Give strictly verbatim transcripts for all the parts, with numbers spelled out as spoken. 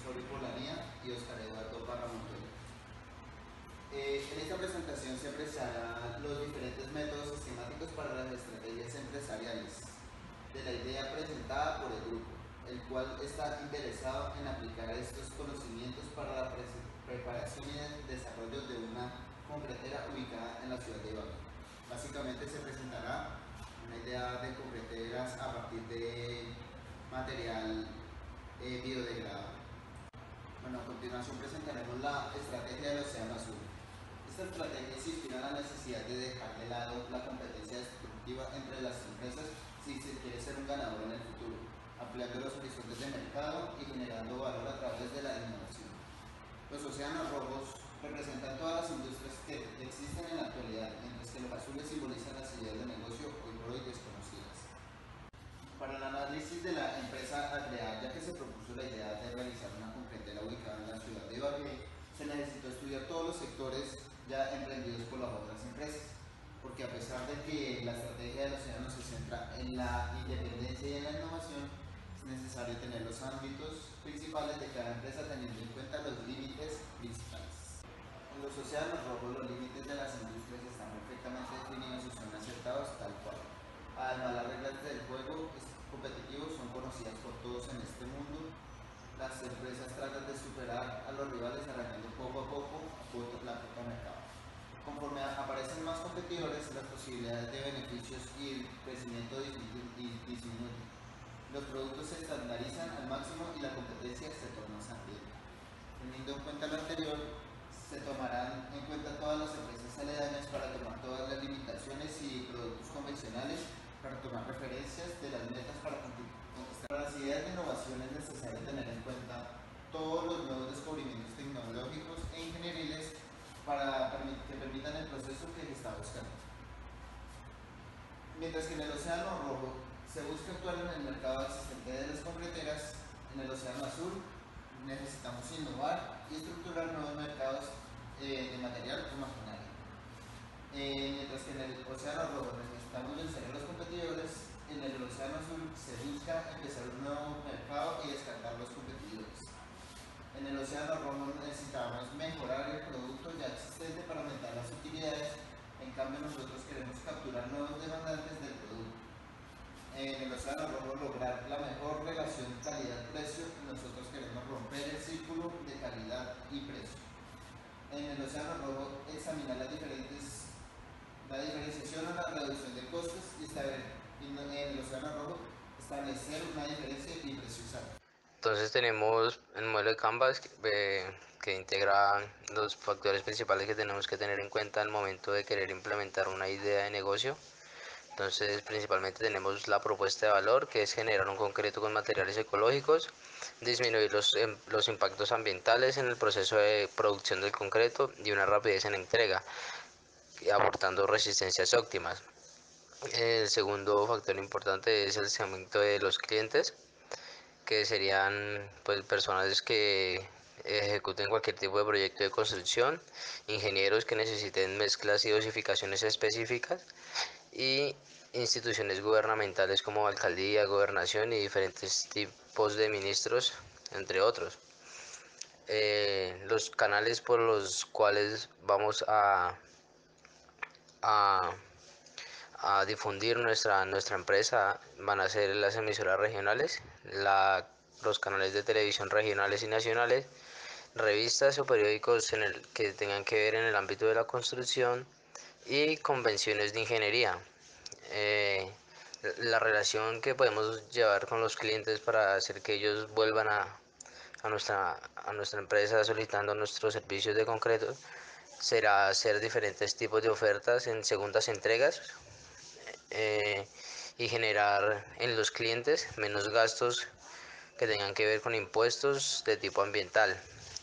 Osorio Polanía y Oscar Eduardo Parra Montoya. Eh, en esta presentación se apreciarán los diferentes métodos sistemáticos para las estrategias empresariales de la idea presentada por el grupo, el cual está interesado en aplicar estos conocimientos para la preparación y el desarrollo de una concretera ubicada en la ciudad de Ibagué. Básicamente se presentará una idea de concreteras a partir de material eh, biodegradable. Bueno, a continuación presentaremos la estrategia del Océano Azul. Esta estrategia se inspira en la necesidad de dejar de lado la competencia destructiva entre las empresas si se quiere ser un ganador en el futuro, ampliando los horizontes de mercado y generando valor a través de la innovación. Los océanos rojos representan todas las industrias que existen en la actualidad, mientras que los azules simbolizan las ideas de negocio hoy por hoy desconocidas. Para el análisis de la empresa a crear, ya que se propuso la idea de realizar una concretera ubicada en la ciudad de Ibagué, se necesitó estudiar todos los sectores ya emprendidos por las otras empresas, porque a pesar de que la estrategia del océano se centra en la independencia y en la innovación, es necesario tener los ámbitos principales de cada empresa teniendo en cuenta los límites principales. En los océanos rojos los límites de las industrias están perfectamente definidos y son aceptados tal cual. Además, las reglas del juego competitivo son conocidas por todos en este mundo. Las empresas tratan de superar a los rivales arañando poco a poco la cuota de mercado. Conforme aparecen más competidores, las posibilidades de beneficios y el crecimiento disminuyen. Los productos se estandarizan al máximo y la competencia se torna sangrienta. Teniendo en cuenta lo anterior, se tomarán en cuenta todas las empresas aledañas para tomar todas las limitaciones y productos convencionales, para tomar referencias de las metas para conquistar. Para las ideas de innovación es necesario tener en cuenta todos los nuevos descubrimientos tecnológicos e ingenieriles para que permitan el proceso que se está buscando. Mientras que en el océano rojo se busca actuar en el mercado existente de las concreteras, en el océano azul necesitamos innovar y estructurar nuevos mercados eh, de material o maquinaria. Eh, mientras que en el océano rojo necesitamos vencer a los competidores, en el océano azul se busca empezar un nuevo mercado y descartar los competidores. En el océano rojo necesitamos mejorar el producto ya existente para aumentar las utilidades, en cambio nosotros queremos capturar nuevos demandantes del producto. En el océano rojo lograr la mejor relación calidad-precio, nosotros queremos romper el círculo de calidad y precio. En el océano rojo examinar las diferentes la diferenciación o la reducción de costos y establecer en el océano rojo establecer una diferencia y precisar. Entonces tenemos el modelo de Canvas eh, que integra los factores principales que tenemos que tener en cuenta al momento de querer implementar una idea de negocio. Entonces principalmente tenemos la propuesta de valor, que es generar un concreto con materiales ecológicos, disminuir los, los impactos ambientales en el proceso de producción del concreto y una rapidez en la entrega, aportando resistencias óptimas. El segundo factor importante es el segmento de los clientes, que serían pues personas que ejecuten cualquier tipo de proyecto de construcción, ingenieros que necesiten mezclas y dosificaciones específicas, y instituciones gubernamentales como alcaldía, gobernación y diferentes tipos de ministros, entre otros. Eh, los canales por los cuales vamos a, a, a difundir nuestra, nuestra empresa van a ser las emisoras regionales, la, los canales de televisión regionales y nacionales, revistas o periódicos en el, que tengan que ver en el ámbito de la construcción, y convenciones de ingeniería. Eh, la relación que podemos llevar con los clientes para hacer que ellos vuelvan a, a, nuestra, a nuestra empresa solicitando nuestros servicios de concreto será hacer diferentes tipos de ofertas en segundas entregas, eh, y generar en los clientes menos gastos que tengan que ver con impuestos de tipo ambiental.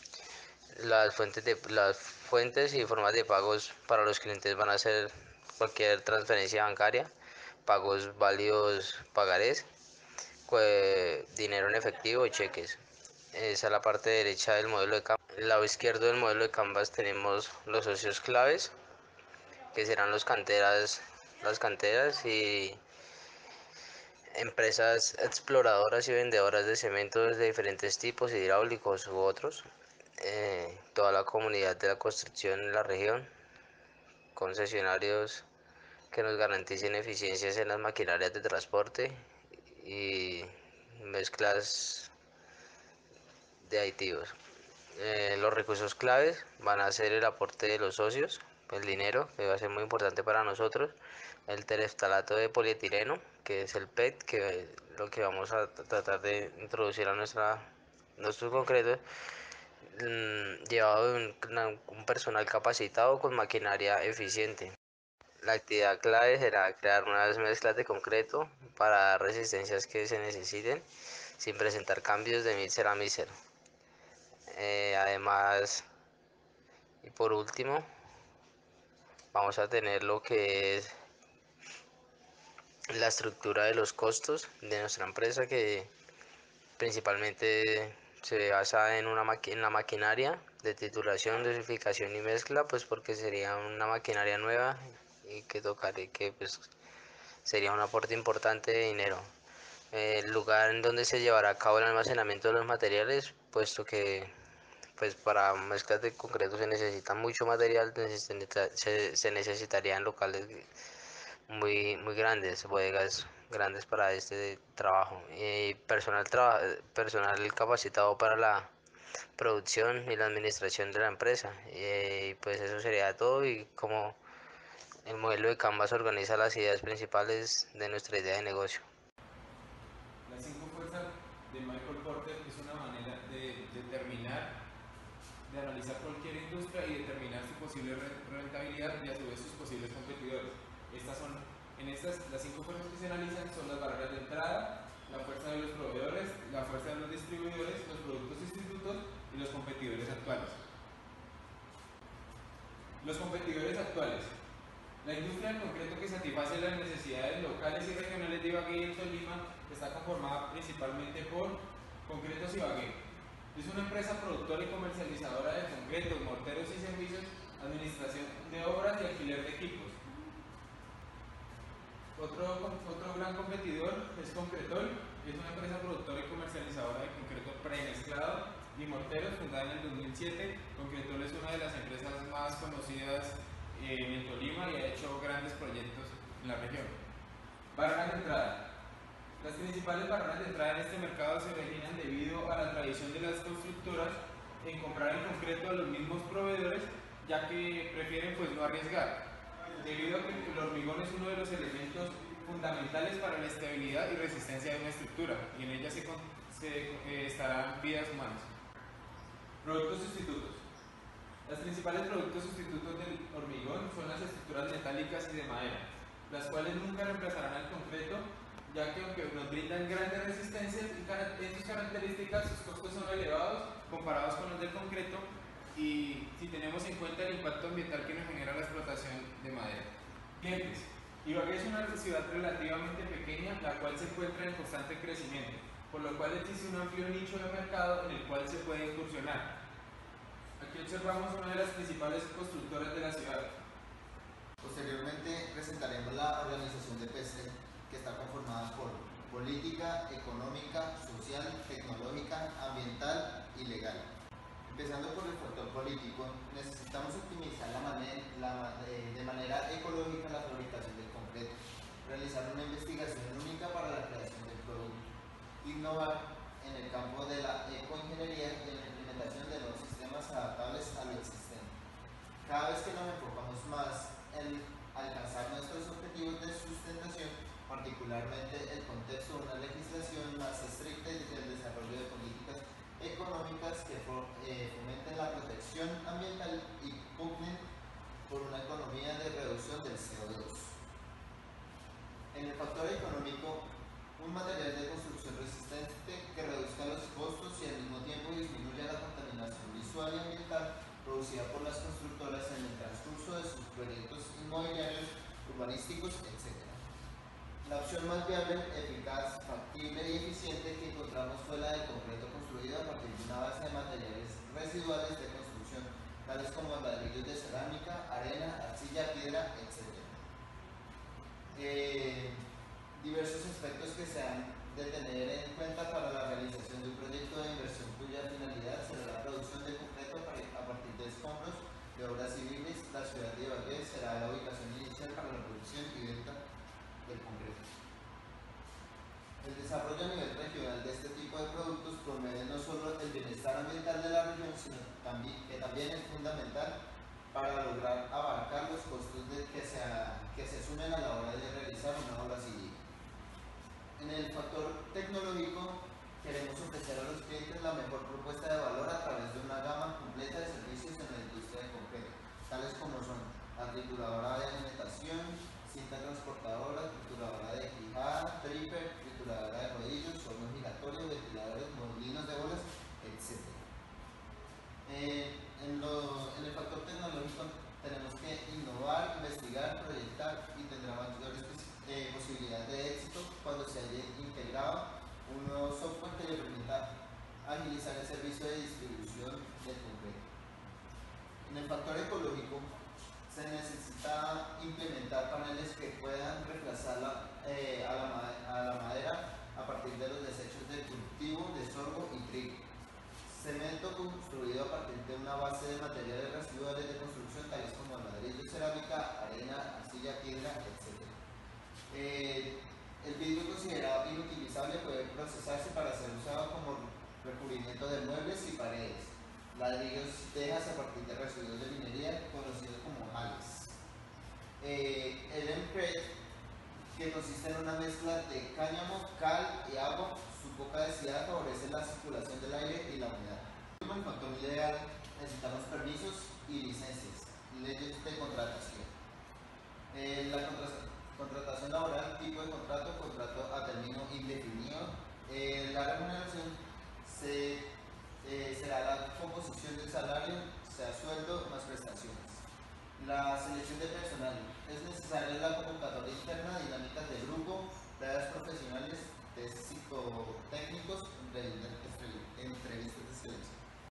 Las fuentes, de, las fuentes y formas de pagos para los clientes van a ser cualquier transferencia bancaria, pagos válidos, pagarés, dinero en efectivo y cheques. Esa es la parte derecha del modelo de Canvas. El lado izquierdo del modelo de Canvas tenemos los socios claves, que serán los canteras, las canteras y empresas exploradoras y vendedoras de cementos de diferentes tipos, hidráulicos u otros, eh, toda la comunidad de la construcción en la región, concesionarios que nos garanticen eficiencias en las maquinarias de transporte y mezclas de aditivos. Eh, los recursos claves van a ser el aporte de los socios, el dinero, que va a ser muy importante para nosotros, el tereftalato de polietileno, que es el P E T, que es lo que vamos a tratar de introducir a nuestra, nuestros concretos, mmm, llevado de un, un personal capacitado con maquinaria eficiente. La actividad clave será crear nuevas mezclas de concreto para dar resistencias que se necesiten sin presentar cambios de mísero a mísero. Eh, además, y por último, vamos a tener lo que es la estructura de los costos de nuestra empresa, que principalmente se basa en, una maqui en la maquinaria de titulación, dosificación y mezcla, pues porque sería una maquinaria nueva y que tocaré que pues sería un aporte importante de dinero. El lugar en donde se llevará a cabo el almacenamiento de los materiales, puesto que pues para mezclas de concreto se necesita mucho material, se, se necesitarían locales muy, muy grandes, bodegas grandes para este trabajo, y personal, traba, personal capacitado para la producción y la administración de la empresa. Y pues eso sería todo, y como el modelo de Canvas organiza las ideas principales de nuestra idea de negocio. Las cinco fuerzas de Michael Porter es una manera de determinar, de analizar cualquier industria y determinar su posible rentabilidad y a su vez sus posibles competidores. Estas son, en estas, las cinco fuerzas que se analizan son las barreras de entrada, la fuerza de los proveedores, la fuerza de los distribuidores, los productos sustitutos y los competidores actuales. Los competidores actuales. La industria en concreto que satisface las necesidades locales y regionales de Ibagué y el Tolima está conformada principalmente por Concretos Ibagué. Es una empresa productora y comercializadora de concretos, morteros y servicios, administración de obras y alquiler de equipos. Otro, otro gran competidor es Concretol, que es una empresa productora y comercializadora de concreto premezclado y morteros, fundada en el dos mil siete. Concretol es una de las empresas más conocidas en el Tolima y ha hecho grandes proyectos en la región. Barreras de entrada. Las principales barreras de entrada en este mercado se originan debido a la tradición de las constructoras en comprar el concreto a los mismos proveedores, ya que prefieren pues no arriesgar, debido a que el hormigón es uno de los elementos fundamentales para la estabilidad y resistencia de una estructura, y en ella se, se eh, estarán vidas humanas. Productos sustitutos. Los principales productos sustitutos del hormigón son las estructuras metálicas y de madera, las cuales nunca reemplazarán al concreto, ya que aunque nos brindan grandes resistencias en sus características, sus costos son elevados comparados con los del concreto, y si tenemos en cuenta el impacto ambiental que nos genera la explotación de madera. Clientes. Ibagué es una ciudad relativamente pequeña, la cual se encuentra en constante crecimiento, por lo cual existe un amplio nicho de mercado en el cual se puede incursionar. Aquí observamos una de las principales constructoras de la ciudad. Posteriormente presentaremos la organización de P S E, que está conformada por política, económica, social, tecnológica, ambiental y legal. Empezando por el factor político, necesitamos optimizar la manera, la, de, de manera ecológica la fabricación del concreto, realizar una investigación única para la creación del producto, innovar en el campo de la ecoingeniería y en la implementación de nuevos sistemas adaptables a lo existente. Cada vez que nos enfocamos más en alcanzar nuestros objetivos de sustentación, particularmente el contexto de una legislación más estricta y el desarrollo de políticas económicas que eh, fomenten la protección ambiental y pugnen por una economía de reducción del C O dos. En el factor económico, un material de construcción resistente que reduzca los costos y al mismo tiempo disminuya la contaminación visual y ambiental producida por las constructoras en el transcurso de sus proyectos inmobiliarios, urbanísticos, etcétera. La opción más viable, eficaz, factible y eficiente que encontramos fue la del concreto construido a partir de una base de materiales residuales de construcción, tales como ladrillos de cerámica, arena, arcilla, piedra, etcétera. Eh, diversos aspectos que se han de tener en cuenta para la realización de un proyecto de inversión cuya finalidad será la producción de concreto a partir de escombros de obras civiles. La ciudad de Ibagué será la ubicación inicial para la producción y venta del concreto. El desarrollo a nivel regional de este tipo de productos promueve no solo el bienestar ambiental de la región, sino también, que también es fundamental para lograr abarcar los costos de que, se, que se asumen a la hora de realizar una obra civil. En el factor tecnológico, queremos ofrecer a los clientes la mejor propuesta de valor a través de una gama completa de servicios en la industria de concreto, tales como son la trituradora de alimentación, cinta transportadora, trituradora de quijada, tripper, trituradora de rodillos, horno giratorio, ventiladores, molinos de bolas, etcétera. Eh, en, lo, en el factor tecnológico tenemos que innovar, investigar, proyectar y tendrá mayores eh, posibilidades de éxito cuando se haya integrado un nuevo software que le permita agilizar el servicio de distribución del concreto. En el factor ecológico se necesita implementar paneles que puedan reemplazar la, eh, a, la, a la madera a partir de los desechos de cultivo, de sorgo y trigo. Cemento construido a partir de una base de materiales residuales de construcción tales como ladrillo, cerámica, arena, arcilla, piedra, etcétera. Eh, el vidrio considerado inutilizable puede procesarse para ser usado como recubrimiento de muebles y paredes. Ladrillos tejas a partir de residuos de minería conocidos como jales. Eh, el Empred, que consiste en una mezcla de cáñamo, cal y agua, su poca densidad favorece la circulación del aire y la humedad. Como el factor legal, necesitamos permisos y licencias, leyes de contratación. Eh, la contratación laboral, tipo de contrato, contrato a término indefinido. Eh, la remuneración se Eh, será la composición del salario, sea sueldo más prestaciones. La selección de personal. Es necesaria la convocatoria interna, dinámicas de grupo, pruebas profesionales, test psicotécnicos, entrevistas de selección.